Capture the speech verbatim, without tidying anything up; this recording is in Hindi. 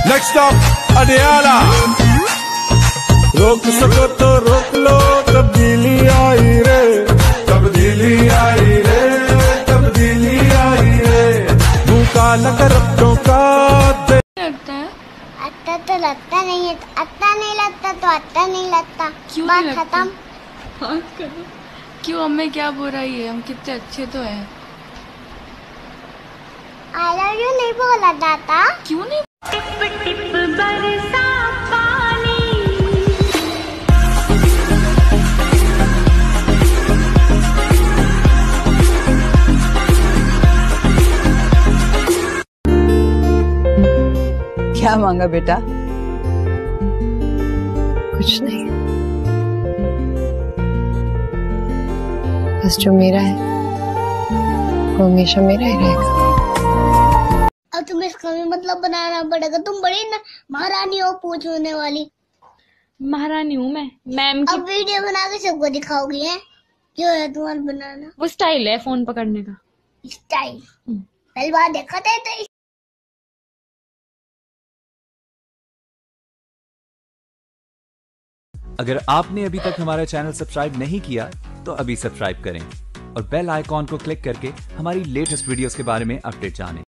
Next stop Adiala. रोक सको तो रोक लो, तब्दीली आई रे, तब्दीली आई रे, तब्दीली आई रे। भूखा न कर अपनों का लगता है। अच्छा तो लगता नहीं है, अच्छा नहीं लगता तो अच्छा नहीं लगता। क्यों बात नहीं खत्म। बात करो। क्यों हमें क्या बुराई है, हम कितने अच्छे तो हैं। आई लव यू नहीं बोला जाता। क्यों नहीं? टिप टिप बरसा पानी। क्या मांगा बेटा? कुछ नहीं, बस जो मेरा है वो हमेशा मेरा ही रहेगा। अब तुम्हें इसका भी मतलब बनाना पड़ेगा। तुम बड़ी ना महारानी हो पूछने वाली। महारानी हूँ मैं, मैम की। अब वीडियो बना के सबको दिखाओगी है? क्यों है तुम्हारा बनाना? वो स्टाइल है फोन पकड़ने का। स्टाइल पहली बार देखा था तो। अगर आपने अभी तक हमारा चैनल सब्सक्राइब नहीं किया तो अभी सब्सक्राइब करें और बेल आइकॉन को क्लिक करके हमारी लेटेस्ट वीडियोस के बारे में अपडेट जानें।